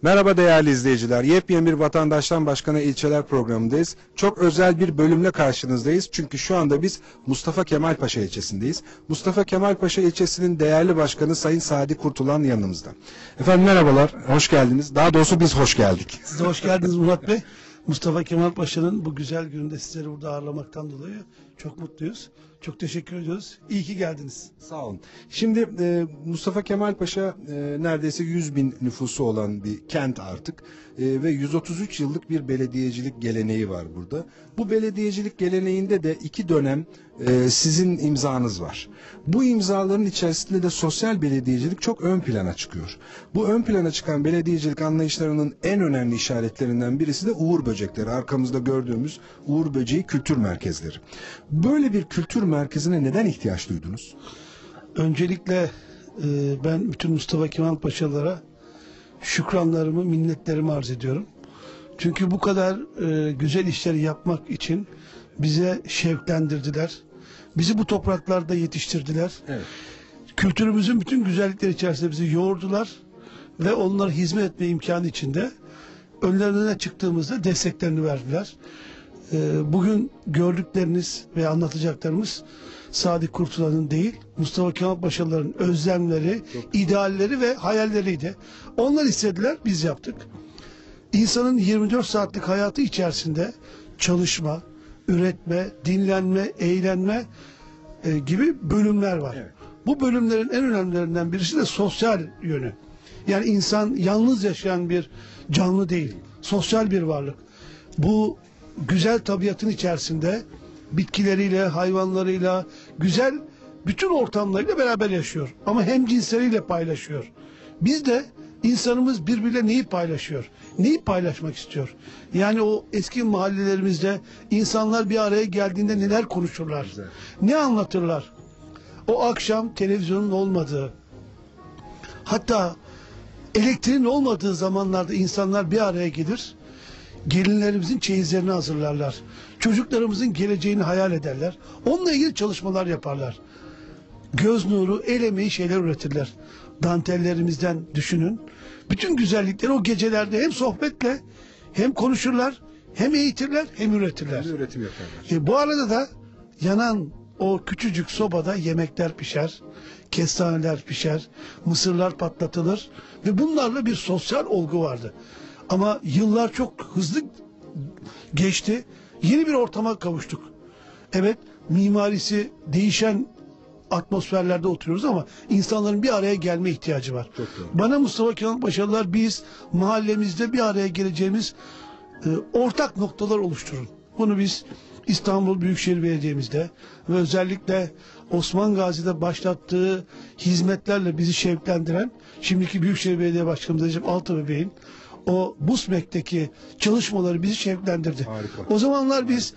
Merhaba değerli izleyiciler. Yepyeni bir Vatandaştan Başkana İlçeler programındayız. Çok özel bir bölümle karşınızdayız. Çünkü şu anda biz Mustafa Kemal Paşa ilçesindeyiz. Mustafa Kemal Paşa ilçesinin değerli başkanı Sayın Sadi Kurtulan yanımızda. Efendim merhabalar, hoş geldiniz. Daha doğrusu biz hoş geldik. Siz de hoş geldiniz Murat Bey. Mustafa Kemal Paşa'nın bu güzel gününde sizleri burada ağırlamaktan dolayı çok mutluyuz. Çok teşekkür ediyoruz. İyi ki geldiniz. Sağ olun. Şimdi Mustafa Kemal Paşa neredeyse 100 bin nüfusu olan bir kent artık ve 133 yıllık bir belediyecilik geleneği var burada. Bu belediyecilik geleneğinde de 2 dönem sizin imzanız var. Bu imzaların içerisinde de sosyal belediyecilik çok ön plana çıkıyor. Bu ön plana çıkan belediyecilik anlayışlarının en önemli işaretlerinden birisi de Uğur Böcekleri. Arkamızda gördüğümüz Uğur Böceği kültür merkezleri. Böyle bir kültür merkezine neden ihtiyaç duydunuz? Öncelikle ben bütün Mustafa Kemal Paşalara şükranlarımı, minnetlerimi arz ediyorum. Çünkü bu kadar güzel işleri yapmak için bize şevklendirdiler. Bizi bu topraklarda yetiştirdiler. Evet. Kültürümüzün bütün güzellikleri içerisinde bizi yoğurdular ve onlara hizmet etme imkanı içinde önlerine çıktığımızda desteklerini verdiler. Bugün gördükleriniz ve anlatacaklarımız Sadi Kurtulan'ın değil, Mustafa Kemal Paşaların özlemleri, idealleri ve hayalleriydi. Onlar istediler, biz yaptık. İnsanın 24 saatlik hayatı içerisinde çalışma, üretme, dinlenme, eğlenme gibi bölümler var. Evet. Bu bölümlerin en önemlilerinden birisi de sosyal yönü. Yani insan yalnız yaşayan bir canlı değil, sosyal bir varlık. Bu güzel tabiatın içerisinde bitkileriyle, hayvanlarıyla, güzel bütün ortamlarıyla beraber yaşıyor. Ama hem cinsleriyle paylaşıyor. Biz de insanımız birbiriyle neyi paylaşıyor? Neyi paylaşmak istiyor? Yani o eski mahallelerimizde insanlar bir araya geldiğinde neler konuşurlar? Güzel. Ne anlatırlar? O akşam televizyonun olmadığı, hatta elektriğin olmadığı zamanlarda insanlar bir araya gelir. Gelinlerimizin çeyizlerini hazırlarlar. Çocuklarımızın geleceğini hayal ederler. Onunla ilgili çalışmalar yaparlar. Göz nuru, el emeği şeyler üretirler. Dantellerimizden düşünün. Bütün güzellikleri o gecelerde hem sohbetle hem konuşurlar, hem eğitirler, hem üretirler. Bir üretim yaparlar. Bu arada da yanan o küçücük sobada yemekler pişer, kestaneler pişer, mısırlar patlatılır ve bunlarla bir sosyal olgu vardı. Ama yıllar çok hızlı geçti. Yeni bir ortama kavuştuk. Evet, mimarisi değişen atmosferlerde oturuyoruz ama insanların bir araya gelme ihtiyacı var. Çok doğru. Bana Mustafa Kemal Paşalılar biz mahallemizde bir araya geleceğimiz ortak noktalar oluşturun. Bunu biz İstanbul Büyükşehir Belediye'mizde ve özellikle Osman Gazi'de başlattığı hizmetlerle bizi şevklendiren şimdiki Büyükşehir Belediye Başkanımız Recep Altıbey Bey'in o BUSMEK'teki çalışmaları bizi şevklendirdi. Harika. O zamanlar biz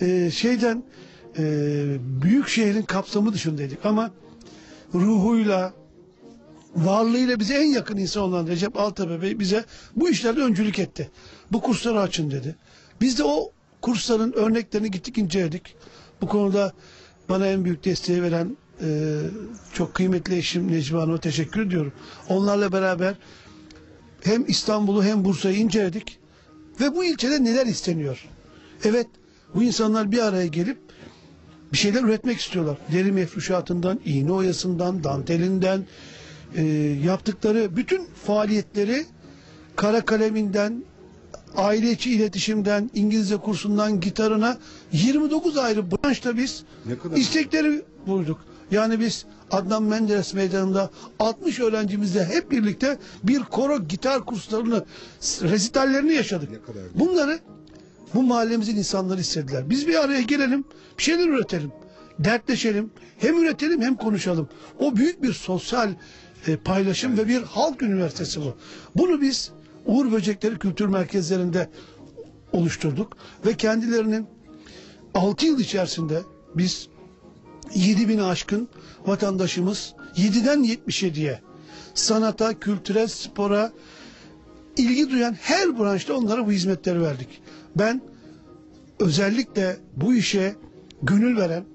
büyük şehrin kapsamı dışındaydık ama ruhuyla, varlığıyla bize en yakın insan olan Recep Altıbey Bey bize bu işlerde öncülük etti. Bu kursları açın dedi. Biz de o kursların örneklerini gittik inceledik. Bu konuda bana en büyük desteği veren çok kıymetli eşim Necmi Hanım'a teşekkür ediyorum. Onlarla beraber hem İstanbul'u hem Bursa'yı inceledik ve bu ilçede neler isteniyor? Evet, bu insanlar bir araya gelip bir şeyler üretmek istiyorlar. Deri mefruşatından, iğne oyasından, dantelinden yaptıkları bütün faaliyetleri kara kaleminden, aile içi iletişimden, İngilizce kursundan, gitarına 29 ayrı branşta biz istekleri bulduk. Yani biz Adnan Menderes Meydanı'nda 60 öğrencimizle hep birlikte bir koro gitar kurslarını, resitallerini yaşadık. Bunları bu mahallemizin insanları istediler. Biz bir araya gelelim, bir şeyler üretelim, dertleşelim, hem üretelim hem konuşalım. O büyük bir sosyal paylaşım ve bir halk üniversitesi bu. Bunu biz Uğur Böcekleri Kültür Merkezlerinde oluşturduk ve kendilerinin 6 yıl içerisinde biz 7.000'i aşkın vatandaşımız 7'den 77'ye sanata, kültüre, spora ilgi duyan her branşta onlara bu hizmetleri verdik. Ben özellikle bu işe gönül veren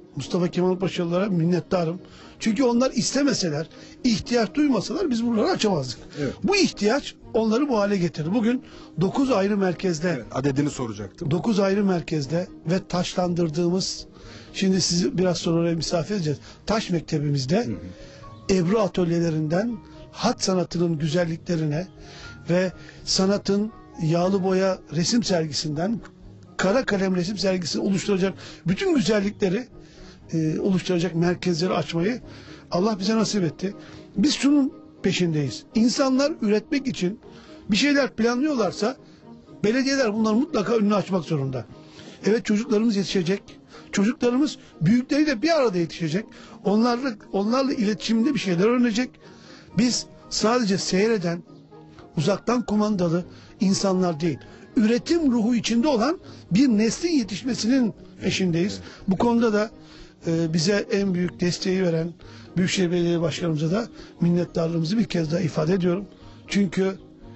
Mustafa Kemal Paşalılara minnettarım. Çünkü onlar istemeseler, ihtiyaç duymasalar biz buraları açamazdık. Evet. Bu ihtiyaç onları bu hale getirdi. Bugün 9 ayrı merkezde, Evet, adedini soracaktım. 9 ayrı merkezde ve taşlandırdığımız, şimdi sizi biraz sonra oraya misafir edeceğiz. Taş mektebimizde Ebru atölyelerinden hat sanatının güzelliklerine ve sanatın yağlı boya resim sergisinden kara kalem resim sergisini oluşturacak bütün güzellikleri oluşturacak merkezleri açmayı Allah bize nasip etti. Biz şunun peşindeyiz. İnsanlar üretmek için bir şeyler planlıyorlarsa belediyeler bunları mutlaka önünü açmak zorunda. Evet, çocuklarımız yetişecek. Çocuklarımız büyükleriyle bir arada yetişecek. Onlarla iletişimde bir şeyler öğrenecek. Biz sadece seyreden, uzaktan kumandalı insanlar değil, üretim ruhu içinde olan bir neslin yetişmesinin peşindeyiz. Bu konuda da bize en büyük desteği veren Büyükşehir Belediye Başkanımıza da minnettarlığımızı bir kez daha ifade ediyorum. Çünkü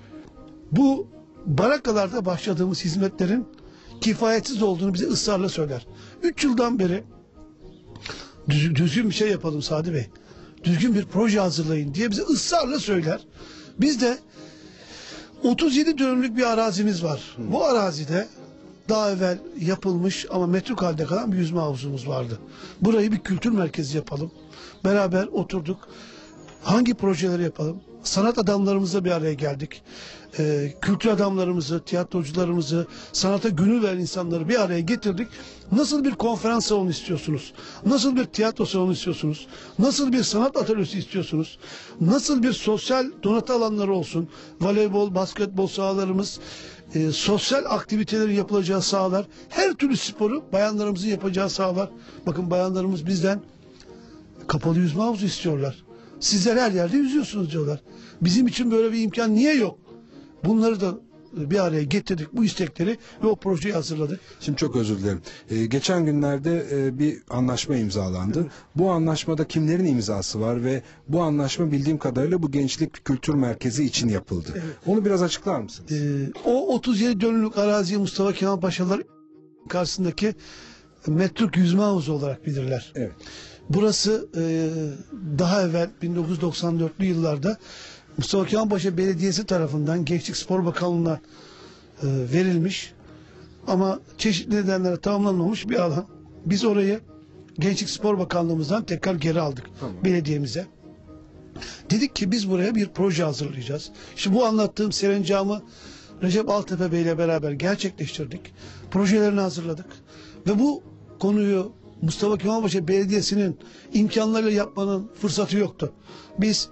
bu barakalarda başladığımız hizmetlerin kifayetsiz olduğunu bize ısrarla söyler. 3 yıldan beri düzgün bir şey yapalım Sadi Bey, düzgün bir proje hazırlayın diye bize ısrarla söyler. Biz de 37 dönümlük bir arazimiz var. Bu arazide daha evvel yapılmış ama metruk halde kalan bir yüzme havuzumuz vardı. Burayı bir kültür merkezi yapalım. Beraber oturduk. Hangi projeleri yapalım? Sanat adamlarımızla bir araya geldik. Kültür adamlarımızı, tiyatrocularımızı, sanata gönül veren insanları bir araya getirdik. Nasıl bir konferans salonu istiyorsunuz? Nasıl bir tiyatro salonu istiyorsunuz? Nasıl bir sanat atölyesi istiyorsunuz? Nasıl bir sosyal donatı alanları olsun? Voleybol, basketbol sahalarımız, sosyal aktivitelerin yapılacağı sahalar, her türlü sporu bayanlarımızın yapacağı sahalar. Bakın, bayanlarımız bizden kapalı yüzme havuzu istiyorlar. Sizler her yerde yüzüyorsunuz diyorlar. Bizim için böyle bir imkan niye yok? Bunları da bir araya getirdik, bu istekleri, ve o projeyi hazırladık. Şimdi çok özür dilerim. Geçen günlerde bir anlaşma imzalandı. Evet. Bu anlaşmada kimlerin imzası var ve bu anlaşma bildiğim kadarıyla bu Gençlik Kültür Merkezi için yapıldı. Evet. Onu biraz açıklar mısınız? O 37 dönümlük araziyi Mustafa Kemal Paşalar karşısındaki metruk yüzme havuzu olarak bilirler. Evet. Burası daha evvel 1994'lü yıllarda Mustafa Kemal Paşa Belediyesi tarafından Gençlik Spor Bakanlığı'na verilmiş ama çeşitli nedenlerle tamamlanmamış bir alan. Biz orayı Gençlik Spor Bakanlığımızdan tekrar geri aldık, tamam, belediyemize. Dedik ki biz buraya bir proje hazırlayacağız. İşte bu anlattığım serencamı Recep Altepe Bey ile beraber gerçekleştirdik. Projelerini hazırladık ve bu konuyu Mustafa Kemal Paşa Belediyesi'nin imkanlarıyla yapmanın fırsatı yoktu. Biz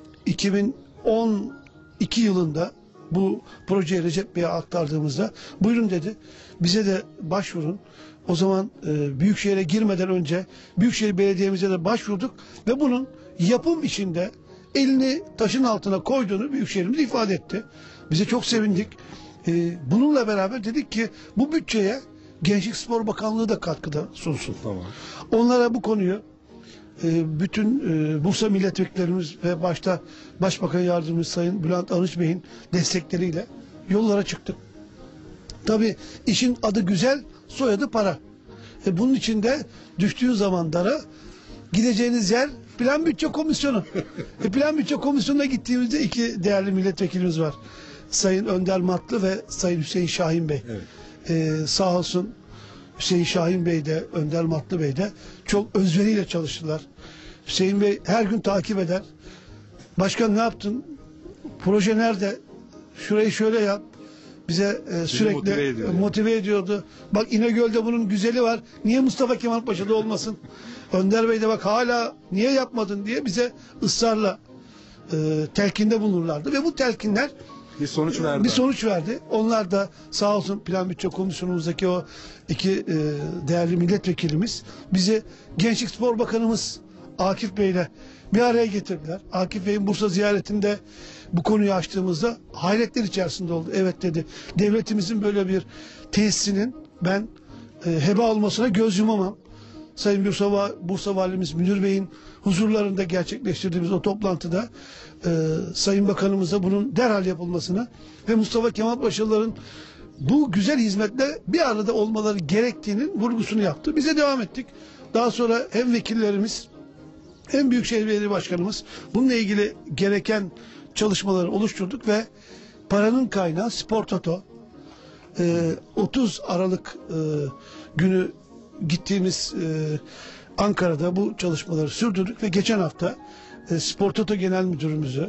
2012 yılında bu projeyi Recep Bey'e aktardığımızda buyurun dedi, bize de başvurun. O zaman Büyükşehir'e girmeden önce Büyükşehir Belediye'mize de başvurduk ve bunun yapım işinde elini taşın altına koyduğunu Büyükşehir'imiz ifade etti. Bize çok sevindik. Bununla beraber dedik ki bu bütçeye Gençlik Spor Bakanlığı da katkıda sunsun. Tamam. Onlara bu konuyu bütün Bursa milletvekillerimiz ve başta Başbakan Yardımcısı Sayın Bülent Arınç Bey'in destekleriyle yollara çıktık. Tabii işin adı güzel, soyadı para. Bunun için de düştüğün zaman dara gideceğiniz yer Plan Bütçe Komisyonu. Plan Bütçe Komisyonu'na gittiğimizde iki değerli milletvekilimiz var. Sayın Önder Matlı ve Sayın Hüseyin Şahin Bey. Evet. Sağ olsun Hüseyin Şahin Bey de Önder Matlı Bey de çok özveriyle çalıştılar. Hüseyin Bey her gün takip eder. Başkan ne yaptın? Proje nerede? Şurayı şöyle yap. Bize sürekli motive ediyordu. Bak İnegöl'de bunun güzeli var. Niye Mustafa Kemal Paşa'da olmasın? Önder Bey de bak hala niye yapmadın diye bize ısrarla telkinde bulunurlardı. Ve bu telkinler bir sonuç verdi. Onlar da sağ olsun Plan Bütçe Komisyonumuzdaki o iki değerli milletvekilimiz bizi Gençlik Spor Bakanımız Akif Bey'le bir araya getirdiler. Akif Bey'in Bursa ziyaretinde bu konuyu açtığımızda hayretler içerisinde oldu. Evet dedi, devletimizin böyle bir tesisinin ben heba olmasına göz yumamam. Sayın Bursa Valimiz Münir Bey'in huzurlarında gerçekleştirdiğimiz o toplantıda Sayın Bakanımıza bunun derhal yapılmasını ve Mustafa Kemal Paşalıların bu güzel hizmetle bir arada olmaları gerektiğinin vurgusunu yaptı. Bize devam ettik. Daha sonra hem vekillerimiz hem Büyükşehir Belediye Başkanımız bununla ilgili gereken çalışmaları oluşturduk ve paranın kaynağı Spor Toto. 30 Aralık günü gittiğimiz Ankara'da bu çalışmaları sürdürdük ve geçen hafta Spor Toto Genel Müdürümüzü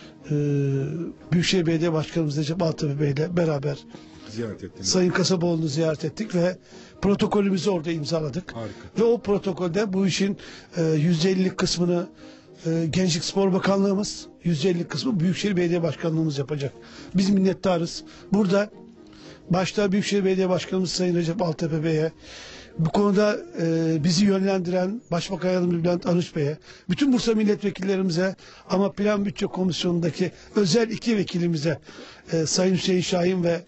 Büyükşehir Belediye Başkanımız Recep Altepe Bey ile beraber Ziyaret ettiniz. Sayın Kasaboğlu'nu ziyaret ettik ve protokolümüzü orada imzaladık. Harika. Ve o protokolde bu işin %50'lik kısmını Gençlik Spor Bakanlığımız, %50'lik kısmı Büyükşehir Belediye Başkanlığımız yapacak. Biz minnettarız. Burada başta Büyükşehir Belediye Başkanımız Sayın Recep Altepe Bey'e, bu konuda bizi yönlendiren Başbakan Yardımcısı Bülent Arınç Bey'e, bütün Bursa milletvekillerimize ama Plan Bütçe Komisyonu'ndaki özel iki vekilimize Sayın Hüseyin Şahin ve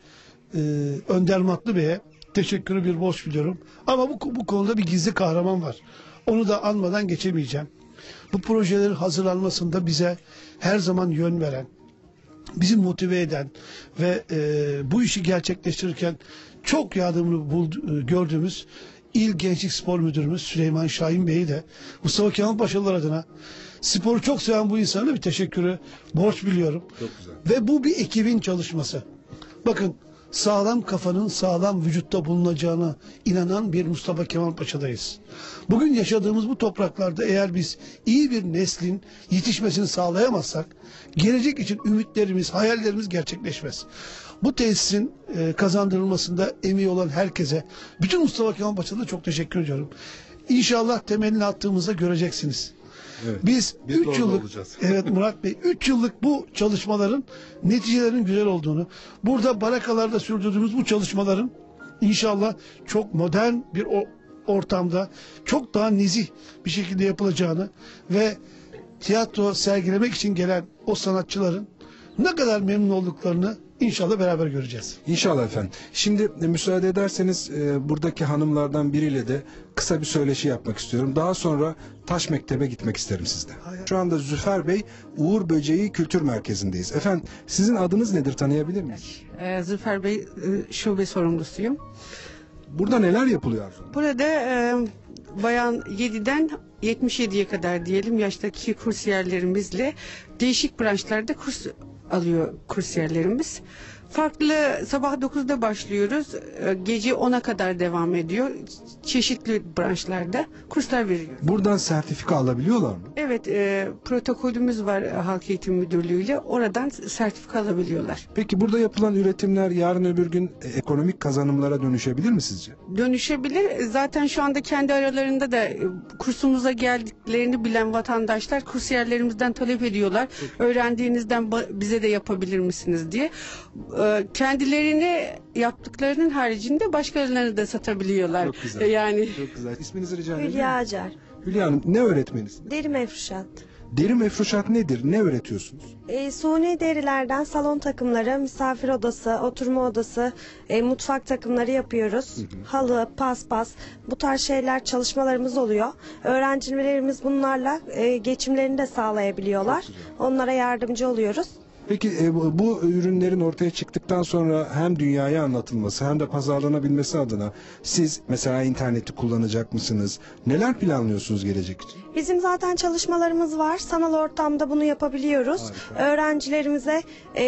Önder Matlı Bey'e teşekkürü bir borç biliyorum. Ama bu konuda bir gizli kahraman var. Onu da anmadan geçemeyeceğim. Bu projelerin hazırlanmasında bize her zaman yön veren, bizi motive eden ve bu işi gerçekleştirirken çok yardımını gördüğümüz İl Gençlik Spor Müdürümüz Süleyman Şahin Bey'i de Mustafa Kemal Paşalılar adına sporu çok seven bu insana bir teşekkürü borç biliyorum. Çok güzel. Ve bu bir ekibin çalışması. Bakın, sağlam kafanın sağlam vücutta bulunacağına inanan bir Mustafa Kemal Paşa'dayız. Bugün yaşadığımız bu topraklarda eğer biz iyi bir neslin yetişmesini sağlayamazsak gelecek için ümitlerimiz, hayallerimiz gerçekleşmez. Bu tesisin kazandırılmasında emeği olan herkese, bütün Mustafa Kemal Paşa'da çok teşekkür ediyorum. İnşallah temelini attığımızda göreceksiniz. Evet, Biz biz de 3 orada yıllık, olacağız. evet Murat Bey, 3 yıllık bu çalışmaların neticelerinin güzel olduğunu, burada barakalarda sürdürdüğümüz bu çalışmaların inşallah çok modern bir ortamda çok daha nezih bir şekilde yapılacağını ve tiyatro sergilemek için gelen o sanatçıların ne kadar memnun olduklarını İnşallah beraber göreceğiz. İnşallah efendim. Şimdi müsaade ederseniz buradaki hanımlardan biriyle de kısa bir söyleşi yapmak istiyorum. Daha sonra Taş Mekteb'e gitmek isterim sizden. Şu anda Züfer Bey Uğur Böceği Kültür Merkezi'ndeyiz. Efendim sizin adınız nedir, tanıyabilir miyiz? Zülfer Bey şube sorumlusuyum. Burada neler yapılıyor Arzu? Burada bayan 7'den 77'ye kadar diyelim yaştaki kursiyerlerimizle değişik branşlarda kurs alıyor kursiyerlerimiz. Farklı, sabah 9'da başlıyoruz, gece 10'a kadar devam ediyor. Çeşitli branşlarda kurslar veriyor. Buradan sertifika alabiliyorlar mı? Evet, protokolümüz var Halk Eğitim Müdürlüğü ile, oradan sertifika alabiliyorlar. Peki burada yapılan üretimler yarın öbür gün ekonomik kazanımlara dönüşebilir mi sizce? Dönüşebilir. Zaten şu anda kendi aralarında da kursumuza geldiklerini bilen vatandaşlar kursiyerlerimizden talep ediyorlar. Öğrendiğinizden bize de yapabilir misiniz diye. Kendilerini yaptıklarının haricinde başkalarını da satabiliyorlar. Çok güzel. Yani Çok güzel. İsminizi rica edebilir miyim? Hülya Acar. Hülya Hanım, ne öğretmenisiniz? Deri mefruşat. Deri mefruşat nedir? Ne öğretiyorsunuz? Suni derilerden salon takımları, misafir odası, oturma odası, mutfak takımları yapıyoruz. Halı, paspas, bu tarz şeyler çalışmalarımız oluyor. Öğrencilerimiz bunlarla geçimlerini de sağlayabiliyorlar. Onlara yardımcı oluyoruz. Peki bu ürünlerin ortaya çıktıktan sonra hem dünyaya anlatılması hem de pazarlanabilmesi adına siz mesela interneti kullanacak mısınız? Neler planlıyorsunuz gelecek için? Bizim zaten çalışmalarımız var. Sanal ortamda bunu yapabiliyoruz. Harika. Öğrencilerimize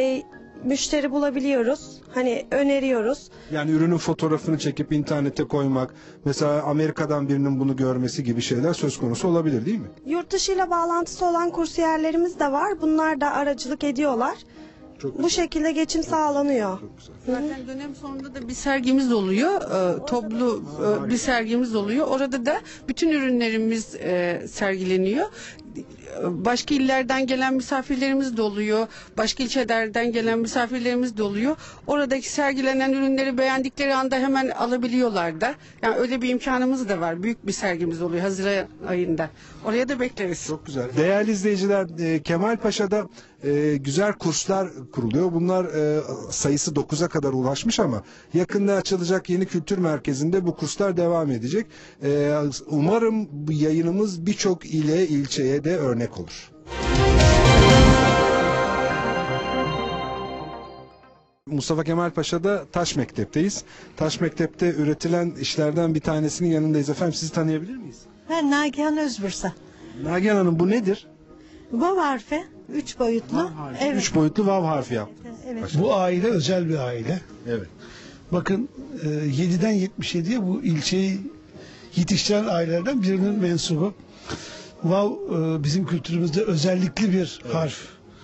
müşteri bulabiliyoruz. Hani öneriyoruz. Yani ürünün fotoğrafını çekip internete koymak, mesela Amerika'dan birinin bunu görmesi gibi şeyler söz konusu olabilir değil mi? Yurt dışıyla bağlantısı olan kursiyerlerimiz de var. Bunlar da aracılık ediyorlar. Çok Bu şekilde geçim sağlanıyor. Çok güzel. zaten dönem sonunda da bir sergimiz oluyor. Toplu bir sergimiz oluyor. Orada da bütün ürünlerimiz sergileniyor. Başka illerden gelen misafirlerimiz de oluyor. Başka ilçelerden gelen misafirlerimiz de oluyor. Oradaki sergilenen ürünleri beğendikleri anda hemen alabiliyorlar da. Yani öyle bir imkanımız da var. Büyük bir sergimiz oluyor Haziran ayında. Oraya da bekleriz. Çok güzel. Değerli izleyiciler, Kemalpaşa'da güzel kurslar kuruluyor. Bunlar sayısı 9'a kadar ulaşmış ama yakında açılacak yeni kültür merkezinde bu kurslar devam edecek. Umarım bu yayınımız birçok ile ilçeye de örnek olur. Mustafa Kemal Paşa'da Taş Mektep'teyiz. Taş Mektep'te üretilen işlerden bir tanesinin yanındayız. Efendim sizi tanıyabilir miyiz? Ben Nagihan Özbursa. Nagihan Hanım bu nedir? Vav harfi 3 boyutlu. Evet. 3 boyutlu vav harfi yaptı. Evet. Bu aile özel bir aile. Evet. Bakın 7'den 77'ye bu ilçeyi yetiştiren ailelerden birinin mensubu. Vav bizim kültürümüzde özellikli bir harf.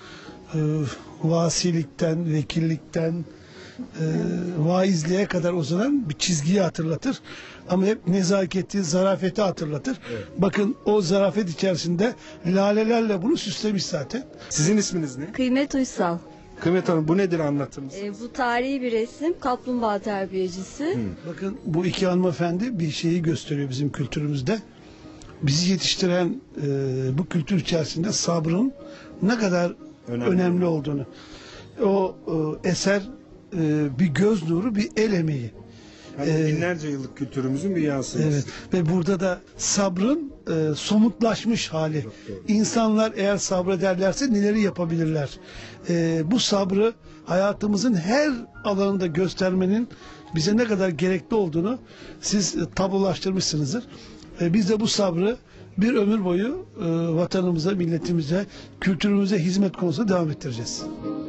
Vasilikten, vekillikten, vaizliğe kadar uzanan bir çizgiyi hatırlatır. Ama hep nezaketi, zarafeti hatırlatır. Bakın o zarafet içerisinde lalelerle bunu süslemiş zaten. Sizin isminiz ne? Kıymet Uysal. Kıymet Hanım bu nedir anlatır mısınız? Bu tarihi bir resim. Kaplumbağa terbiyecisi. Bakın bu iki hanımefendi bir şeyi gösteriyor bizim kültürümüzde. Bizi yetiştiren bu kültür içerisinde sabrın ne kadar önemli olduğunu. O eser bir göz nuru, bir el emeği. Hani binlerce yıllık kültürümüzün bir yansıması. Evet. Ve burada da sabrın somutlaşmış hali. İnsanlar eğer sabrederlerse neleri yapabilirler? Bu sabrı hayatımızın her alanında göstermenin bize ne kadar gerekli olduğunu siz tablolaştırmışsınızdır. Biz de bu sabrı bir ömür boyu vatanımıza, milletimize, kültürümüze hizmet konusunda devam ettireceğiz.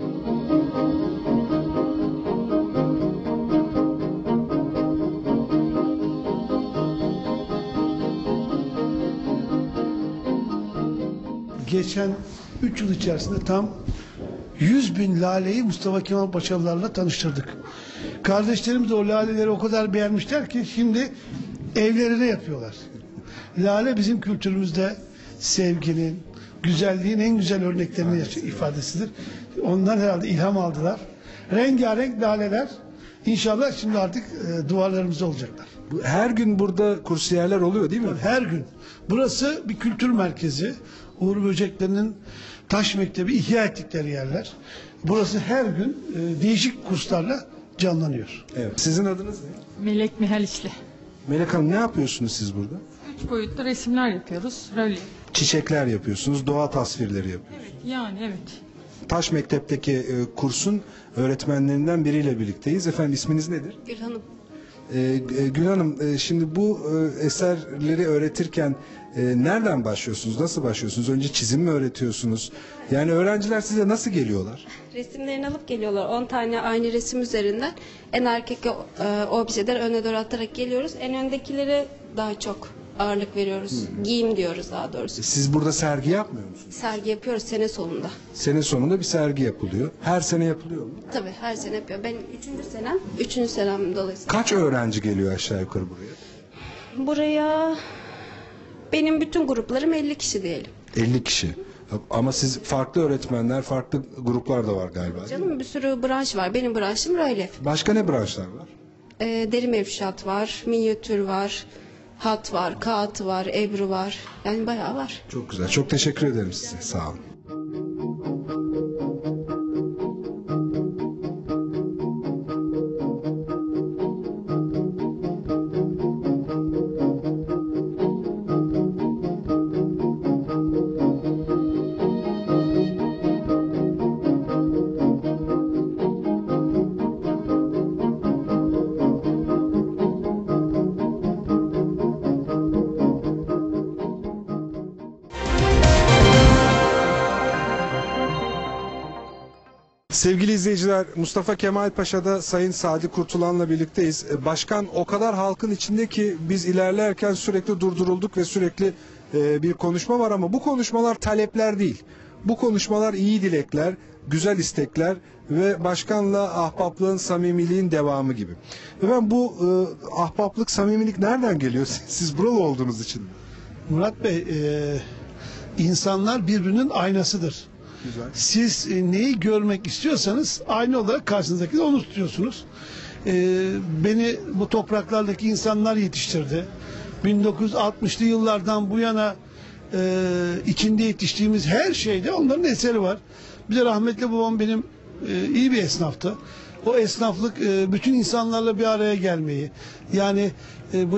Geçen 3 yıl içerisinde tam 100.000 laleyi Mustafa Kemal Paşalılarla tanıştırdık. Kardeşlerimiz de o laleleri o kadar beğenmişler ki şimdi evlerine yapıyorlar. Lale bizim kültürümüzde sevginin, güzelliğin en güzel örneklerinin ifadesidir. Ondan herhalde ilham aldılar. Rengarenk laleler inşallah şimdi artık duvarlarımızda olacaklar. Her gün burada kursiyerler oluyor değil mi? Her gün. Burası bir kültür merkezi. Uğur Böceklerinin Taş Mektebi ihya ettikleri yerler. Burası her gün değişik kurslarla canlanıyor. Evet. Sizin adınız ne? Melek Mihaliçli. Melek Hanım ne yapıyorsunuz siz burada? 3 boyutlu resimler yapıyoruz. Rölyef. Çiçekler yapıyorsunuz, doğa tasvirleri yapıyorsunuz. Yani evet. Taş Mektep'teki kursun öğretmenlerinden biriyle birlikteyiz. Efendim isminiz nedir? Gül Hanım. Gül Hanım şimdi bu eserleri öğretirken nereden başlıyorsunuz? Nasıl başlıyorsunuz? Önce çizim mi öğretiyorsunuz? Yani öğrenciler size nasıl geliyorlar? Resimlerini alıp geliyorlar. 10 tane aynı resim üzerinden en erkek objeler öne doğru atarak geliyoruz. En öndekilere daha çok ağırlık veriyoruz. Giyim diyoruz daha doğrusu. Siz burada sergi yapmıyor musunuz? Sergi yapıyoruz sene sonunda. Sene sonunda bir sergi yapılıyor. Her sene yapılıyor mu? Tabii her sene yapıyor. Ben 3. senem dolayısıyla. Kaç öğrenci geliyor aşağı yukarı buraya? Buraya benim bütün gruplarım 50 kişi diyelim. 50 kişi. Ama siz farklı öğretmenler, farklı gruplar da var galiba. Canım bir sürü branş var. Benim branşım rölyef. Başka ne branşlar var? Deri mevşat var, minyatür var, hat var, kağıt var, ebru var. Yani bayağı var. Çok güzel. Çok teşekkür ederim size. Sağ olun. Sevgili izleyiciler, Mustafa Kemal Paşa'da Sayın Sadi Kurtulan'la birlikteyiz. Başkan o kadar halkın içinde ki biz ilerlerken sürekli durdurulduk ve sürekli bir konuşma var ama bu konuşmalar talepler değil. Bu konuşmalar iyi dilekler, güzel istekler ve başkanla ahbaplığın, samimiliğin devamı gibi. Ve ben bu ahbaplık, samimilik nereden geliyor? Siz buralı olduğunuz için mi? Murat Bey, insanlar birbirinin aynasıdır. Güzel. Siz neyi görmek istiyorsanız aynı olarak karşınızdaki onu tutuyorsunuz. Beni bu topraklardaki insanlar yetiştirdi. 1960'lı yıllardan bu yana içinde yetiştiğimiz her şeyde onların eseri var. Bir de rahmetli babam benim iyi bir esnaftı. O esnaflık bütün insanlarla bir araya gelmeyi, yani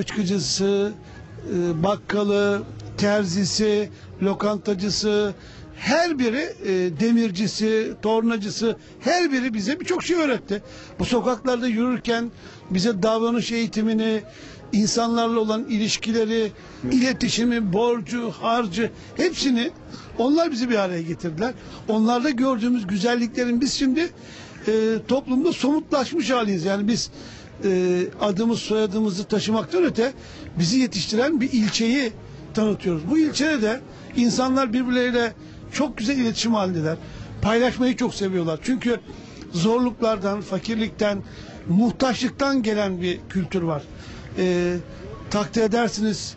bıçkıcısı, bakkalı, terzisi, lokantacısı, her biri demircisi, tornacısı, her biri bize birçok şey öğretti. Bu sokaklarda yürürken bize davranış eğitimini, insanlarla olan ilişkileri, iletişimi, borcu, harcı hepsini onlar bizi bir araya getirdiler. Onlarda gördüğümüz güzelliklerin biz şimdi toplumda somutlaşmış haliyiz. Yani biz adımız soyadımızı taşımaktan öte bizi yetiştiren bir ilçeyi tanıtıyoruz. Bu ilçede de insanlar birbirleriyle çok güzel iletişim halindeler. Paylaşmayı çok seviyorlar. Çünkü zorluklardan, fakirlikten, muhtaçlıktan gelen bir kültür var. Takdir edersiniz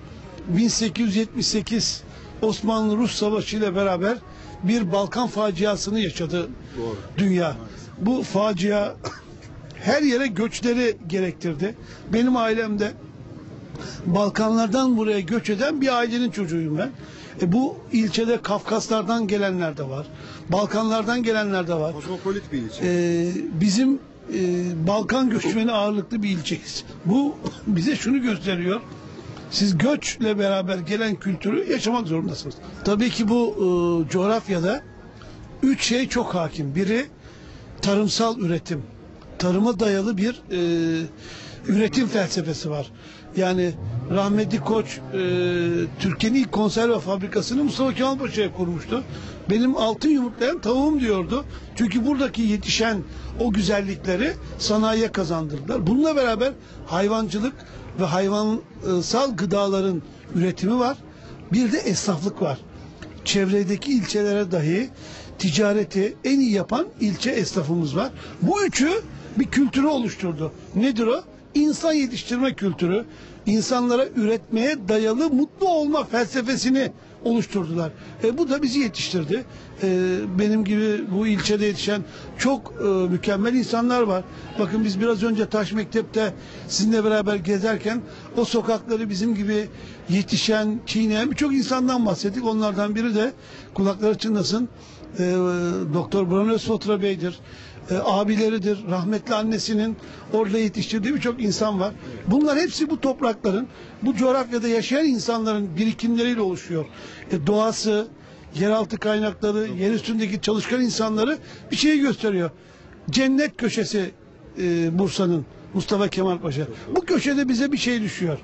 1878 Osmanlı-Rus Savaşı ile beraber bir Balkan faciasını yaşadı dünya. Bu facia her yere göçleri gerektirdi. Benim ailemde Balkanlardan buraya göç eden bir ailenin çocuğuyum ben. Bu ilçede Kafkaslardan gelenler de var. Balkanlardan gelenler de var. Kozmopolit bir ilçe. Bizim Balkan göçmeni ağırlıklı bir ilçeyiz. Bu bize şunu gösteriyor. Siz göçle beraber gelen kültürü yaşamak zorundasınız. Tabii ki bu coğrafyada 3 şey çok hakim. Biri tarımsal üretim. Tarıma dayalı bir üretim felsefesi var. Yani rahmetli Koç Türkiye'nin ilk konserve fabrikasını Mustafa Kemal Paşa'ya kurmuştu. Benim altın yumurtlayan tavuğum diyordu. Çünkü buradaki yetişen o güzellikleri sanayiye kazandırdılar. Bununla beraber hayvancılık ve hayvansal gıdaların üretimi var. Bir de esnaflık var. Çevredeki ilçelere dahi ticareti en iyi yapan ilçe esnafımız var. Bu üçü bir kültürü oluşturdu. Nedir o? İnsan yetiştirme kültürü, insanlara üretmeye dayalı mutlu olma felsefesini oluşturdular. Bu da bizi yetiştirdi. Benim gibi bu ilçede yetişen çok mükemmel insanlar var. Bakın biz biraz önce Taş Mektep'te sizinle beraber gezerken o sokakları bizim gibi yetişen, çiğneyen birçok insandan bahsettik. Onlardan biri de kulakları çınlasın Doktor Burhan Özfotra Bey'dir. Abileridir, rahmetli annesinin orada yetiştirdiği birçok insan var. Bunlar hepsi bu toprakların, bu coğrafyada yaşayan insanların birikimleriyle oluşuyor. Doğası, yeraltı kaynakları, yer üstündeki çalışkan insanları bir şeyi gösteriyor. Cennet köşesi Bursa'nın, Mustafa Kemal Paşa. Bu köşede bize bir şey düşüyor.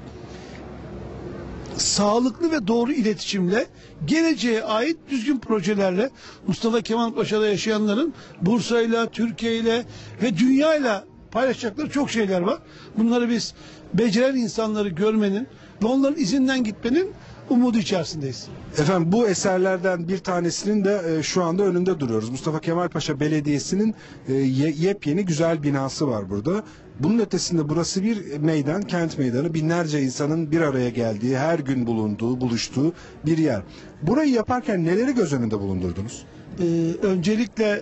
Sağlıklı ve doğru iletişimle, geleceğe ait düzgün projelerle Mustafa Kemal Paşa'da yaşayanların Bursa'yla, Türkiye'yle ve dünyayla paylaşacakları çok şeyler var. Bunları biz beceren insanları görmenin ve onların izinden gitmenin umudu içerisindeyiz. Efendim bu eserlerden bir tanesinin de şu anda önünde duruyoruz. Mustafa Kemal Paşa Belediyesi'nin yepyeni güzel binası var burada. Bunun ötesinde burası bir meydan, kent meydanı. Binlerce insanın bir araya geldiği, her gün bulunduğu, buluştuğu bir yer. Burayı yaparken neleri göz önünde bulundurdunuz? Öncelikle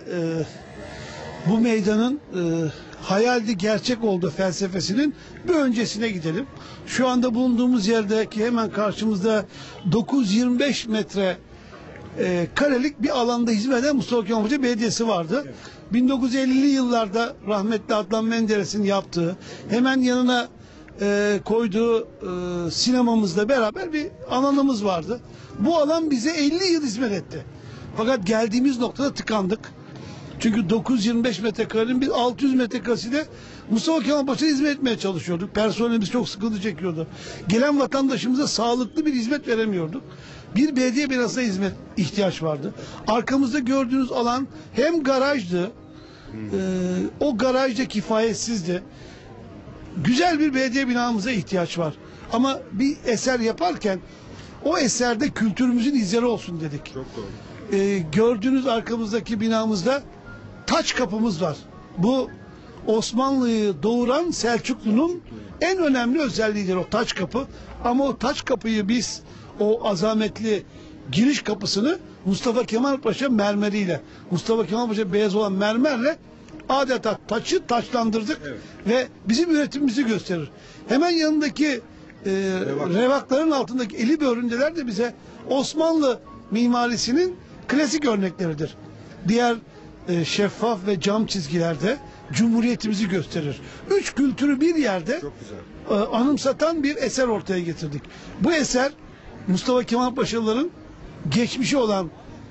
bu meydanın hayaldi gerçek oldu felsefesinin bir öncesine gidelim. Şu anda bulunduğumuz yerdeki hemen karşımızda 925 metre karelik bir alanda hizmet eden Mustafa Kemal Paşa Belediyesi vardı. Evet. 1950'li yıllarda rahmetli Adnan Menderes'in yaptığı, hemen yanına koyduğu sinemamızla beraber bir alanımız vardı. Bu alan bize 50 yıl hizmet etti. Fakat geldiğimiz noktada tıkandık. Çünkü 925 metrekarenin biz 600 metrekaresiyle Mustafa Kemal Paşa'ya hizmet etmeye çalışıyorduk. Personelimiz çok sıkıntı çekiyordu. Gelen vatandaşımıza sağlıklı bir hizmet veremiyorduk. Bir belediye binasına hizmet ihtiyaç vardı. Arkamızda gördüğünüz alan hem garajdı, o garaj da kifayetsizdi. Güzel bir belediye binamıza ihtiyaç var. Ama bir eser yaparken o eserde kültürümüzün izleri olsun dedik. Çok doğru. Gördüğünüz arkamızdaki binamızda taç kapımız var. Bu Osmanlı'yı doğuran Selçuklu'nun en önemli özelliğidir o taç kapı. Ama o taç kapıyı biz, o azametli giriş kapısını Mustafa Kemal Paşa mermeriyle, Mustafa Kemal Paşa beyaz olan mermerle adeta taçı taçlandırdık. Evet. Ve bizim üretimimizi gösterir. Hemen yanındaki revakların altındaki eli böründeler de bize Osmanlı mimarisinin klasik örnekleridir. Diğer şeffaf ve cam çizgilerde Cumhuriyetimizi gösterir. Üç kültürü bir yerde anımsatan bir eser ortaya getirdik. Bu eser Mustafa Kemal Paşalıların geçmişi olan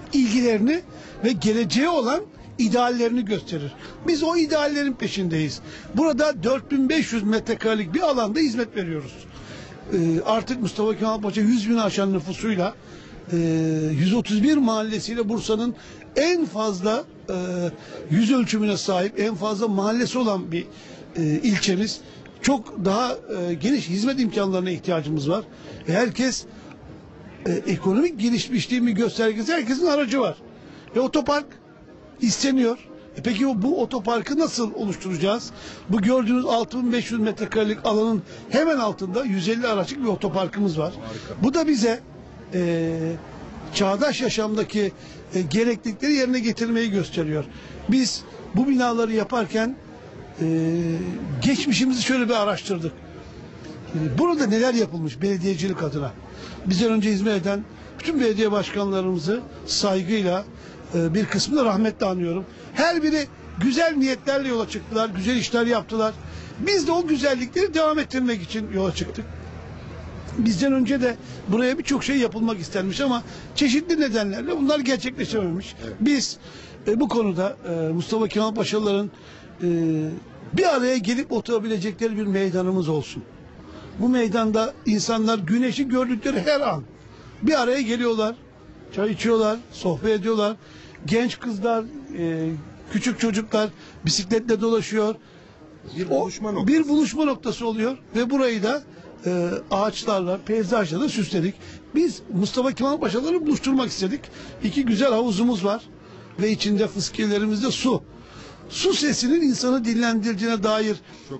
ilgilerini ve geleceğe olan ideallerini gösterir. Biz o ideallerin peşindeyiz. Burada 4500 metrekarelik bir alanda hizmet veriyoruz. Artık Mustafa Kemal Paşa 100 bin aşan nüfusuyla 131 mahallesiyle Bursa'nın en fazla yüz ölçümüne sahip, en fazla mahallesi olan bir ilçemiz. Çok daha geniş hizmet imkanlarına ihtiyacımız var. Herkes ekonomik gelişmişliğin bir göstergesi, herkesin aracı var. Otopark isteniyor. Peki bu otoparkı nasıl oluşturacağız? Bu gördüğünüz 6500 metrekarelik alanın hemen altında 150 araçlık bir otoparkımız var. Harika. Bu da bize çağdaş yaşamdaki gereklilikleri yerine getirmeyi gösteriyor. Biz bu binaları yaparken geçmişimizi şöyle bir araştırdık. Burada neler yapılmış belediyecilik adına? Bizden önce hizmet eden bütün belediye başkanlarımızı saygıyla, bir kısmını rahmetle anıyorum. Her biri güzel niyetlerle yola çıktılar, güzel işler yaptılar. Biz de o güzellikleri devam ettirmek için yola çıktık. Bizden önce de buraya birçok şey yapılmak istenmiş ama çeşitli nedenlerle bunlar gerçekleşememiş. Evet. Biz bu konuda Mustafa Kemal Paşalıların bir araya gelip oturabilecekleri bir meydanımız olsun. Bu meydanda insanlar güneşi gördükleri her an bir araya geliyorlar, çay içiyorlar, sohbet ediyorlar. Genç kızlar, küçük çocuklar bisikletle dolaşıyor. Bir buluşma noktası oluyor ve burayı da ağaçlarla, peyzajla da süsledik. Biz Mustafa Kemal Paşaları buluşturmak istedik. 2 güzel havuzumuz var ve içinde fıskiyelerimizde su. Su sesinin insanı dinlendirdiğine dair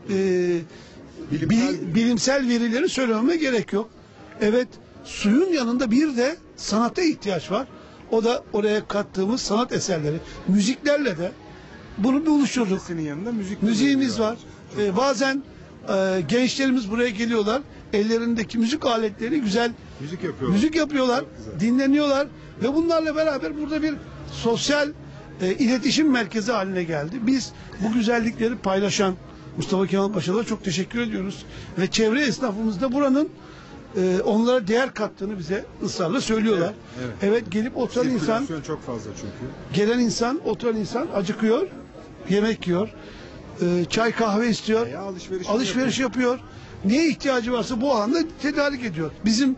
bilimsel verileri söylememe gerek yok. Evet, suyun yanında bir de sanata ihtiyaç var. O da oraya kattığımız sanat eserleri. Müziklerle de bunu bir oluşturduk. Senin yanında müziğimiz var. Bazen gençlerimiz buraya geliyorlar. Ellerindeki müzik aletleri güzel müzik yapıyorlar. Dinleniyorlar ve bunlarla beraber burada bir sosyal iletişim merkezi haline geldi. Biz bu güzellikleri paylaşan Mustafa Kemal Paşalı'na çok teşekkür ediyoruz. Ve çevre esnafımız da buranın onlara değer kattığını bize ısrarla söylüyorlar. Evet, gelip oturan insan çok fazla çünkü. Gelen insan, oturan insan acıkıyor, yemek yiyor, çay kahve istiyor, alışveriş yapıyor. Neye ihtiyacı varsa bu alanda tedarik ediyor. Bizim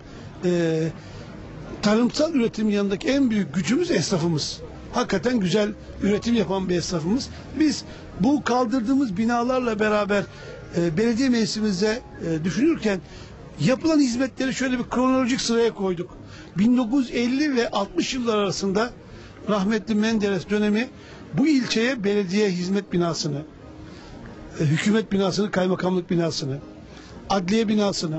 tarımsal üretim yanındaki en büyük gücümüz esnafımız. Hakikaten güzel üretim yapan bir esnafımız. Biz bu kaldırdığımız binalarla beraber belediye meclisimizde düşünürken yapılan hizmetleri şöyle bir kronolojik sıraya koyduk. 1950 ve 60 yıllar arasında rahmetli Menderes dönemi bu ilçeye belediye hizmet binasını, hükümet binasını, kaymakamlık binasını, adliye binasını,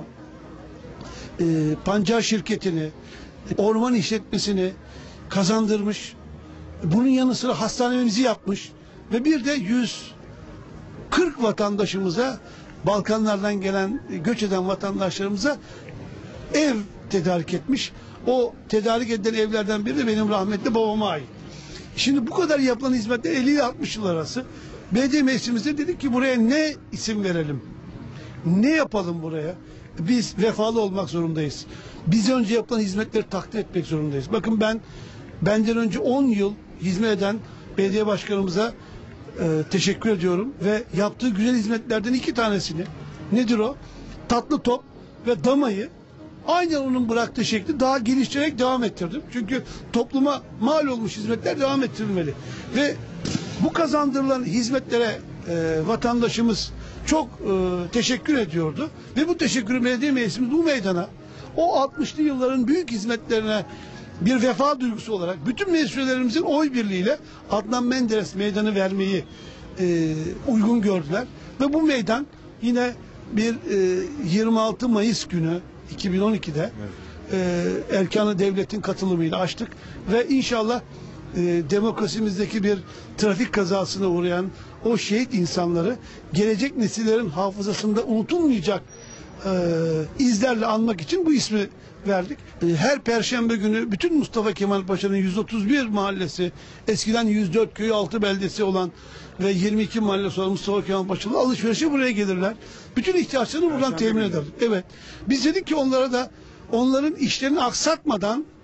pancar şirketini, orman işletmesini kazandırmış. Bunun yanı sıra hastanemizi yapmış ve bir de 140 vatandaşımıza, Balkanlardan gelen, göç eden vatandaşlarımıza ev tedarik etmiş. O tedarik edilen evlerden biri de benim rahmetli babama ait. Şimdi bu kadar yapılan hizmetler 50 ile 60 yıl arası. Belediye meclisimizde dedik ki buraya ne isim verelim? Ne yapalım buraya? Biz vefalı olmak zorundayız. Biz önce yapılan hizmetleri takdir etmek zorundayız. Bakın benden önce 10 yıl hizmet eden belediye başkanımıza teşekkür ediyorum ve yaptığı güzel hizmetlerden 2 tanesini, nedir o? Tatlı top ve damayı aynen onun bıraktığı şekli daha geliştirerek devam ettirdim. Çünkü topluma mal olmuş hizmetler devam ettirilmeli. Ve bu kazandırılan hizmetlere vatandaşımız çok teşekkür ediyordu. Ve bu teşekkürü belediye meclisimiz bu meydana, o 60'lı yılların büyük hizmetlerine bir vefa duygusu olarak bütün meclislerimizin oy birliğiyle Adnan Menderes meydanı vermeyi uygun gördüler. Ve bu meydan yine bir 26 Mayıs günü 2012'de erkan-ı devletin katılımıyla açtık. Ve inşallah demokrasimizdeki bir trafik kazasına uğrayan o şehit insanları gelecek nesillerin hafızasında unutulmayacak izlerle anmak için bu ismi verdik. Her perşembe günü bütün Mustafa Kemal Paşa'nın 131 mahallesi, eskiden 104 köyü 6 beldesi olan ve 22 mahallesi olan Mustafa Kemal Paşa'lı alışverişe buraya gelirler. Bütün ihtiyaçlarını buradan temin ederdik. Evet. Biz dedik ki onlara da onların işlerini aksatmadan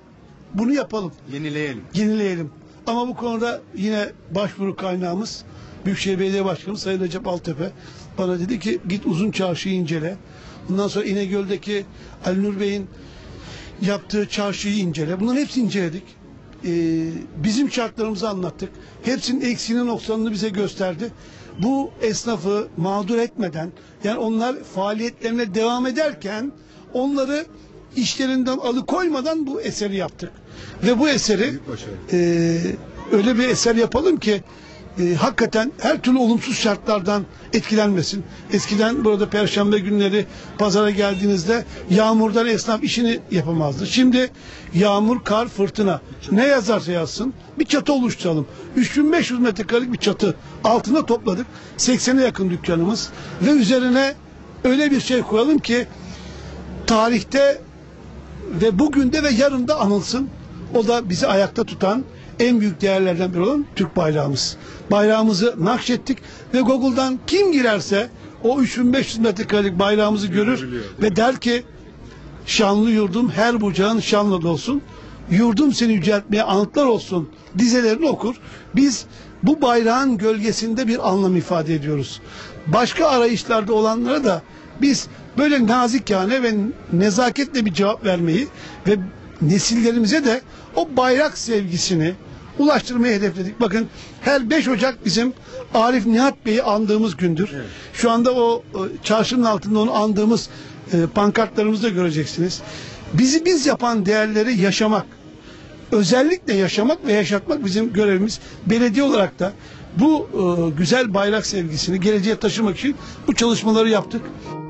bunu yapalım. Yenileyelim. Ama bu konuda yine başvuru kaynağımız Büyükşehir Belediye Başkanı Sayın Recep Altepe bana dedi ki git Uzun Çarşı'yı incele. Bundan sonra İnegöl'deki Ali Nur Bey'in yaptığı çarşıyı incele. Bunların hepsini inceledik. Bizim şartlarımızı anlattık. Hepsinin eksiğini noksanını bize gösterdi. Bu esnafı mağdur etmeden, yani onlar faaliyetlerine devam ederken onları işlerinden alıkoymadan bu eseri yaptık. Ve bu eseri öyle bir eser yapalım ki hakikaten her türlü olumsuz şartlardan etkilenmesin. Eskiden burada perşembe günleri pazara geldiğinizde yağmurdan esnaf işini yapamazdı. Şimdi yağmur, kar, fırtına ne yazarsa yazsın bir çatı oluşturalım. 3500 metrekarelik bir çatı altına topladık. 80'e yakın dükkanımız ve üzerine öyle bir şey koyalım ki tarihte ve bugün de ve yarın da anılsın. O da bizi ayakta tutan en büyük değerlerden biri olan Türk bayrağımız. Bayrağımızı nakşettik ve Google'dan kim girerse o 3500 metrekarelik bayrağımızı görür ve der ki şanlı yurdum her bucağın şanlı olsun. Yurdum seni yüceltmeye anıtlar olsun dizelerini okur. Biz bu bayrağın gölgesinde bir anlam ifade ediyoruz. Başka arayışlarda olanlara da biz böyle nazikane ve nezaketle bir cevap vermeyi ve nesillerimize de o bayrak sevgisini ulaştırmayı hedefledik. Bakın her 5 Ocak bizim Arif Nihat Bey'i andığımız gündür. Evet. Şu anda o çarşının altında onu andığımız pankartlarımızda göreceksiniz. Bizi biz yapan değerleri yaşamak, özellikle yaşamak ve yaşatmak bizim görevimiz. Belediye olarak da bu güzel bayrak sevgisini geleceğe taşımak için bu çalışmaları yaptık.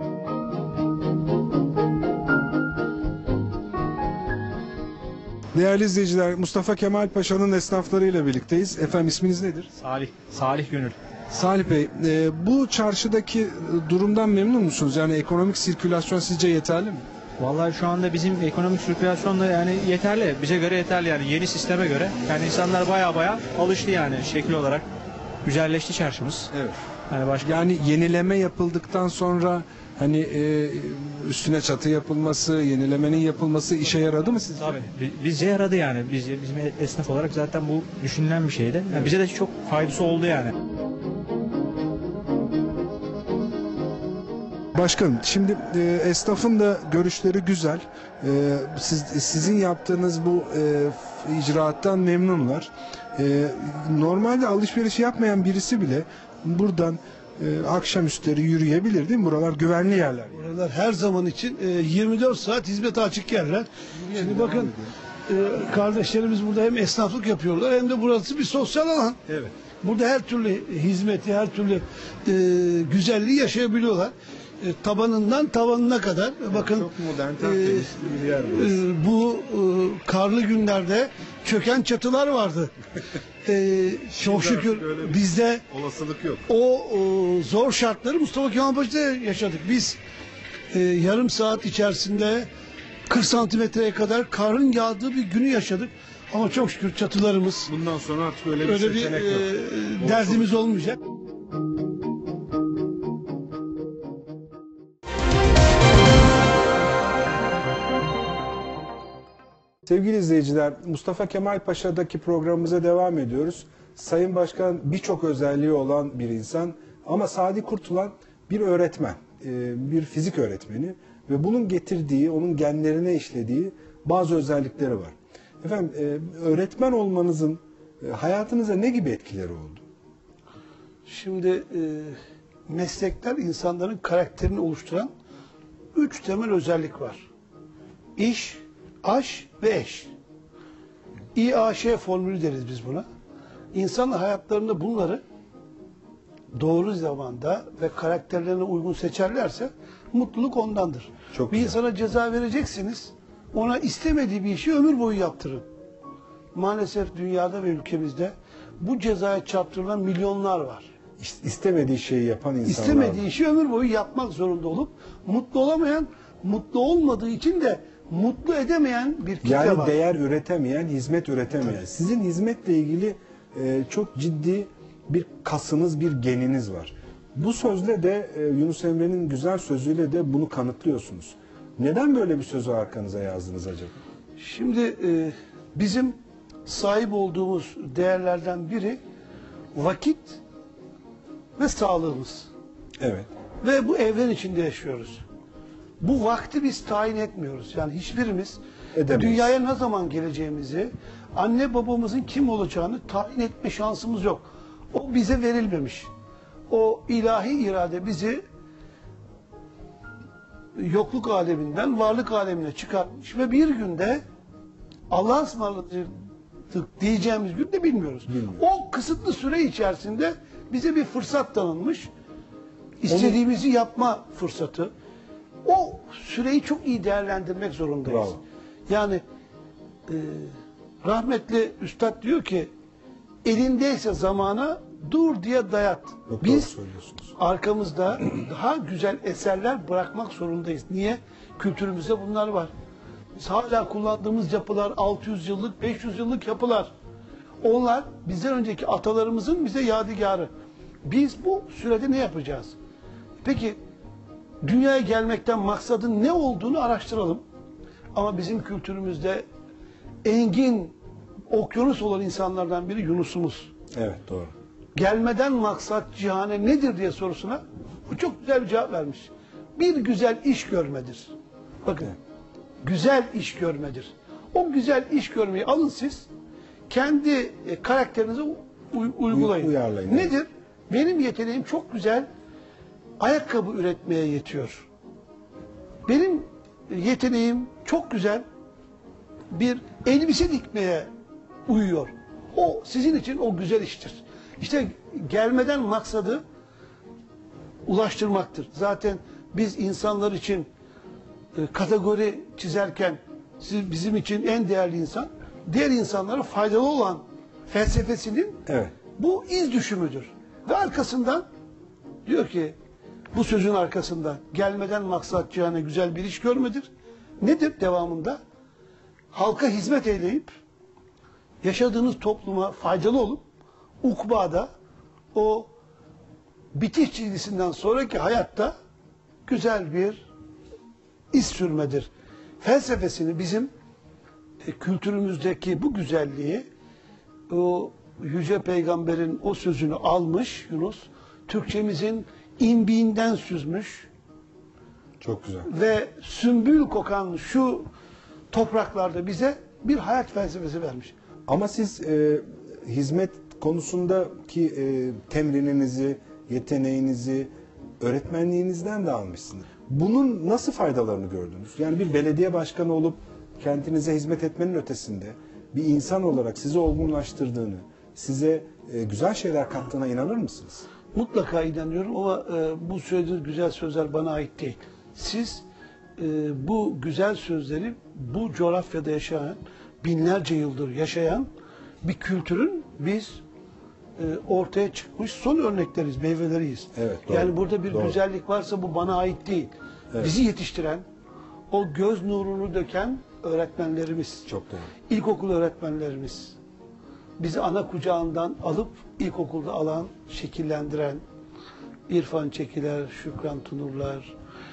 Değerli izleyiciler, Mustafa Kemal Paşa'nın esnaflarıyla birlikteyiz. Efendim isminiz nedir? Salih Gönül. Salih Bey, bu çarşıdaki durumdan memnun musunuz? Yani ekonomik sirkülasyon sizce yeterli mi? Vallahi şu anda bizim ekonomik sirkülasyon da yani yeterli. Bize göre yeterli yani yeni sisteme göre. Yani insanlar baya alıştı yani şekil olarak. Güzelleşti çarşımız. Evet. Yani yenileme yapıldıktan sonra hani üstüne çatı yapılması, yenilemenin yapılması işe yaradı mı sizce? Tabii. Bize yaradı yani. Bizim esnaf olarak zaten bu düşünülen bir şeydi. Yani bize de çok faydası oldu yani. Başkanım, şimdi esnafın da görüşleri güzel. Sizin yaptığınız bu icraattan memnunlar. Normalde alışveriş yapmayan birisi bile buradan akşamüstleri yürüyebilir değil mi? Buralar güvenli yerler. Buralar her zaman için 24 saat hizmete açık yerler. Şimdi bakın kardeşlerimiz burada hem esnaflık yapıyorlar hem de burası bir sosyal alan. Evet. Burada her türlü hizmeti, her türlü güzelliği yaşayabiliyorlar. Tabanından tavanına kadar. Bakın çok modern, tertemiz bir yer bu karlı günlerde çöken çatılar vardı. Çok şükür bizde olasılık yok. O zor şartları Mustafa Kemal Paşa'da yaşadık. Biz yarım saat içerisinde 40 santimetreye kadar karın yağdığı bir günü yaşadık. Ama çok şükür çatılarımız bundan sonra artık öyle bir seçenek yok. Derdimiz olmayacak. Sevgili izleyiciler, Mustafa Kemal Paşa'daki programımıza devam ediyoruz. Sayın Başkan birçok özelliği olan bir insan ama Sadi Kurtulan bir öğretmen, bir fizik öğretmeni ve bunun getirdiği, onun genlerine işlediği bazı özellikleri var. Efendim, öğretmen olmanızın hayatınıza ne gibi etkileri oldu? Şimdi meslekler insanların karakterini oluşturan 3 temel özellik var. İş, aş ve eş. İAŞ formülü deriz biz buna. İnsan hayatlarında bunları doğru zamanda ve karakterlerine uygun seçerlerse mutluluk ondandır. Çok bir güzel. insana ceza vereceksiniz, ona istemediği bir işi ömür boyu yaptırın. Maalesef dünyada ve ülkemizde bu cezaya çarptırılan milyonlar var. İstemediği şeyi yapan insanlar İstemediği var. işi ömür boyu yapmak zorunda olup mutlu olamayan, mutlu olmadığı için de mutlu edemeyen bir kitle Yani var. değer üretemeyen, hizmet üretemeyen. Tabii. Sizin hizmetle ilgili çok ciddi bir kasınız, bir geniniz var. Bu sözle de Yunus Emre'nin güzel sözüyle de bunu kanıtlıyorsunuz. Neden böyle bir sözü arkanıza yazdınız acaba? Şimdi Bizim sahip olduğumuz değerlerden biri vakit ve sağlığımız. Evet. Ve bu evren içinde yaşıyoruz. Bu vakti biz tayin etmiyoruz. Yani hiçbirimiz Edemeyiz. dünyaya ne zaman geleceğimizi, anne babamızın kim olacağını tayin etme şansımız yok. O bize verilmemiş. O ilahi irade bizi yokluk aleminden varlık alemine çıkartmış ve bir günde Allah'a ısmarladık diyeceğimiz gün de bilmiyoruz. O kısıtlı süre içerisinde bize bir fırsat tanınmış. İstediğimizi yapma fırsatı. O süreyi çok iyi değerlendirmek zorundayız. Bravo. Yani rahmetli üstad diyor ki elindeyse zamana dur diye dayat. Çok doğru Biz söylüyorsunuz. arkamızda daha güzel eserler bırakmak zorundayız. Niye? Kültürümüzde bunlar var. Biz hala kullandığımız yapılar 600 yıllık, 500 yıllık yapılar. Onlar bizden önceki atalarımızın bize yadigarı. Biz bu sürede ne yapacağız? Peki dünyaya gelmekten maksadın ne olduğunu araştıralım. Ama bizim kültürümüzde engin okyanus olan insanlardan biri Yunus'umuz. Evet, doğru. Gelmeden maksat cihane nedir diye sorusuna o çok güzel bir cevap vermiş. Bir güzel iş görmedir. Bakın, güzel iş görmedir. O güzel iş görmeyi alın siz, kendi karakterinize uygulayın. Uyarlayın. Nedir? Benim yeteneğim çok güzel ayakkabı üretmeye yetiyor. Benim yeteneğim çok güzel bir elbise dikmeye uyuyor. O sizin için o güzel iştir. İşte gelmeden maksadı ulaştırmaktır. Zaten biz insanlar için kategori çizerken bizim için en değerli insan, diğer insanlara faydalı olan felsefesinin bu iz düşümüdür. Ve arkasından diyor ki, bu sözün arkasında gelmeden maksat cihane güzel bir iş görmedir. Nedir devamında? Halka hizmet eyleyip yaşadığınız topluma faydalı olup ukbada o bitiş çizgisinden sonraki hayatta güzel bir iz sürmedir. Felsefesini bizim kültürümüzdeki bu güzelliği o Yüce Peygamber'in o sözünü almış Yunus, Türkçemizin imbiğinden süzmüş. Çok güzel. Ve sümbül kokan şu topraklarda bize bir hayat felsefesi vermiş. Ama siz hizmet konusundaki temrininizi, yeteneğinizi öğretmenliğinizden de almışsınız. Bunun nasıl faydalarını gördünüz? Yani bir belediye başkanı olup kentinize hizmet etmenin ötesinde bir insan olarak sizi olgunlaştırdığını, size güzel şeyler kattığına inanır mısınız? Mutlaka inanıyorum ama bu söylediğiniz güzel sözler bana ait değil. Siz bu güzel sözleri bu coğrafyada yaşayan, binlerce yıldır yaşayan bir kültürün biz ortaya çıkmış son örnekleriyiz, meyveleriyiz. Evet, doğru, yani burada bir doğru. güzellik varsa bu bana ait değil. Evet. Bizi yetiştiren, o göz nurunu döken öğretmenlerimiz. Çok doğru. İlkokul öğretmenlerimiz. Bizi ana kucağından alıp ilkokulda alan, şekillendiren İrfan Çekiler, Şükran Tunurlar.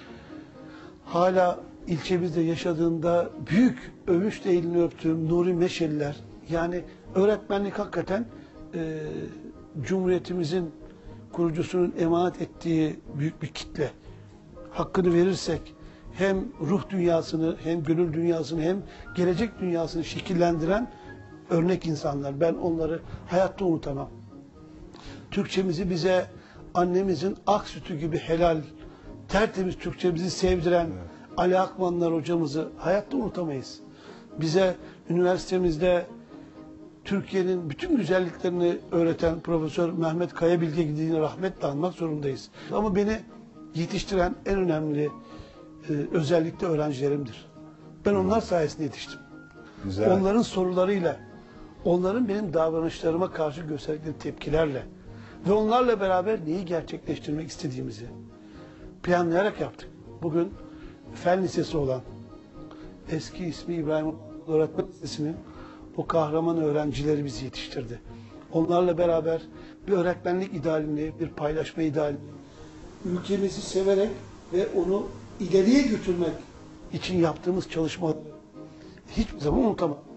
Hala ilçemizde yaşadığında büyük övünçle elini öptüğüm Nuri Meşeliler. Yani öğretmenlik hakikaten Cumhuriyetimizin kurucusunun emanet ettiği büyük bir kitle. Hakkını verirsek hem ruh dünyasını, hem gönül dünyasını, hem gelecek dünyasını şekillendiren örnek insanlar. Ben onları hayatta unutamam. Türkçemizi bize annemizin ak sütü gibi helal, tertemiz Türkçemizi sevdiren Ali Akmanlar hocamızı hayatta unutamayız. Bize üniversitemizde Türkiye'nin bütün güzelliklerini öğreten Profesör Mehmet Kayabilge'yi rahmetle anmak zorundayız. Ama beni yetiştiren en önemli özellikle öğrencilerimdir. Ben onlar sayesinde yetiştim. Güzel. Onların sorularıyla, onların benim davranışlarıma karşı gösterdikleri tepkilerle ve onlarla beraber neyi gerçekleştirmek istediğimizi planlayarak yaptık. Bugün Fen Lisesi olan, eski ismi İbrahim Öğretmen Lisesi'nin o kahraman öğrencileri bizi yetiştirdi. Onlarla beraber bir öğretmenlik idealini, bir paylaşma idealini, ülkemizi severek ve onu ileriye götürmek için yaptığımız çalışmaları hiçbir zaman unutamam.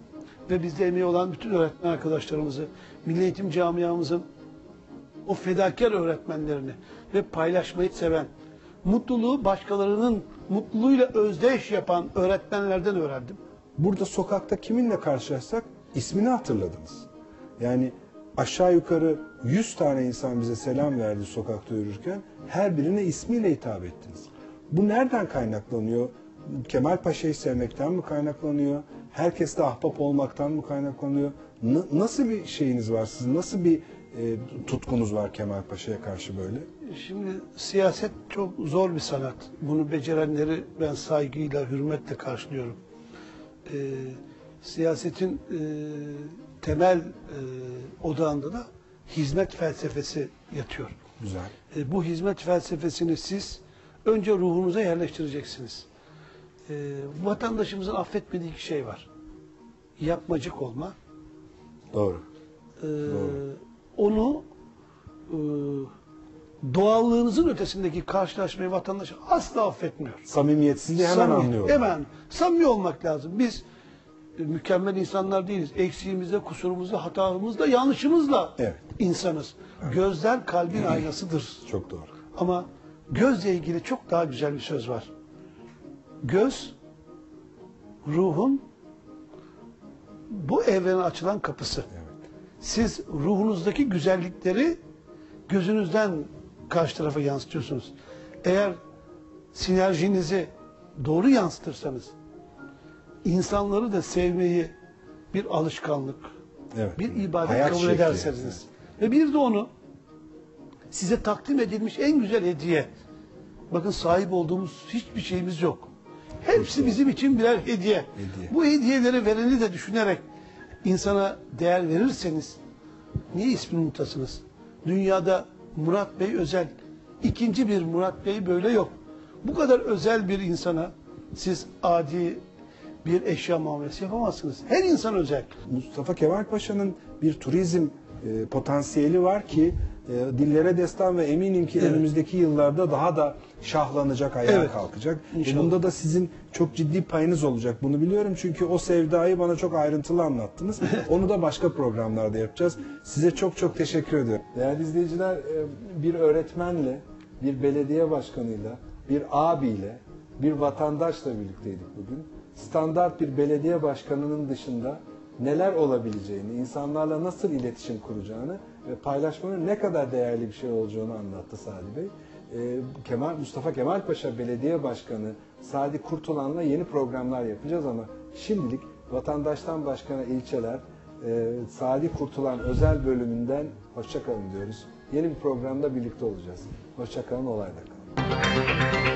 ve bizde emeği olan bütün öğretmen arkadaşlarımızı, Milli Eğitim camiamızın o fedakar öğretmenlerini ve paylaşmayı seven, mutluluğu başkalarının mutluluğuyla özdeş yapan öğretmenlerden öğrendim. Burada sokakta kiminle karşılaşsak ismini hatırladınız. Yani aşağı yukarı 100 tane insan bize selam verdi sokakta yürürken. Her birine ismiyle hitap ettiniz. Bu nereden kaynaklanıyor? Kemal Paşa'yı sevmekten mi kaynaklanıyor? Herkesle ahbap olmaktan mı kaynaklanıyor? Nasıl bir şeyiniz var sizin? Nasıl bir tutkunuz var Kemal Paşa'ya karşı böyle? Şimdi siyaset çok zor bir sanat. Bunu becerenleri ben saygıyla, hürmetle karşılıyorum. Siyasetin temel odağında da hizmet felsefesi yatıyor. Güzel. Bu hizmet felsefesini siz önce ruhunuza yerleştireceksiniz. Vatandaşımızın affetmediği iki şey var. Yapmacık olma. Doğru. Onu doğallığınızın ötesindeki karşılaşmayı vatandaş asla affetmiyor. Samimiyetsizliği hemen anlıyor. Hemen. Samimi olmak lazım. Biz mükemmel insanlar değiliz. Eksiğimizle, kusurumuzla, hatamızla, yanlışımızla insanız. Gözler kalbin aynasıdır. Çok doğru. Ama gözle ilgili çok daha güzel bir söz var. Göz, ruhun bu evrene açılan kapısı. Siz ruhunuzdaki güzellikleri gözünüzden karşı tarafa yansıtıyorsunuz. Eğer sinerjinizi doğru yansıtırsanız, insanları da sevmeyi bir alışkanlık, bir ibadet Hayat kabul şekli. ederseniz ve bir de onu size takdim edilmiş en güzel hediye. Bakın sahip olduğumuz hiçbir şeyimiz yok. Hepsi bizim için birer hediye. Bu hediyeleri vereni de düşünerek insana değer verirseniz niye ismini unutasınız? Dünyada Murat Bey özel. İkinci bir Murat Bey böyle yok. Bu kadar özel bir insana siz adi bir eşya muamelesi yapamazsınız. Her insan özel. Mustafa Kemal Paşa'nın bir turizm potansiyeli var ki dillere destan ve eminim ki önümüzdeki yıllarda daha da şahlanacak, ayağa kalkacak. Bunda da sizin çok ciddi payınız olacak. Bunu biliyorum çünkü o sevdayı bana çok ayrıntılı anlattınız. Onu da başka programlarda yapacağız. Size çok çok teşekkür ediyorum. Değerli izleyiciler, bir öğretmenle, bir belediye başkanıyla, bir abiyle, bir vatandaşla birlikteydik bugün. Standart bir belediye başkanının dışında neler olabileceğini, insanlarla nasıl iletişim kuracağını ve paylaşmanın ne kadar değerli bir şey olacağını anlattı Sadi Bey. Mustafa Kemal Paşa Belediye Başkanı Sadi Kurtulan'la yeni programlar yapacağız ama şimdilik Vatandaştan Başkana İlçeler Sadi Kurtulan özel bölümünden hoşça kalın diyoruz. Yeni bir programda birlikte olacağız. Hoşça kalın, olayla kalın.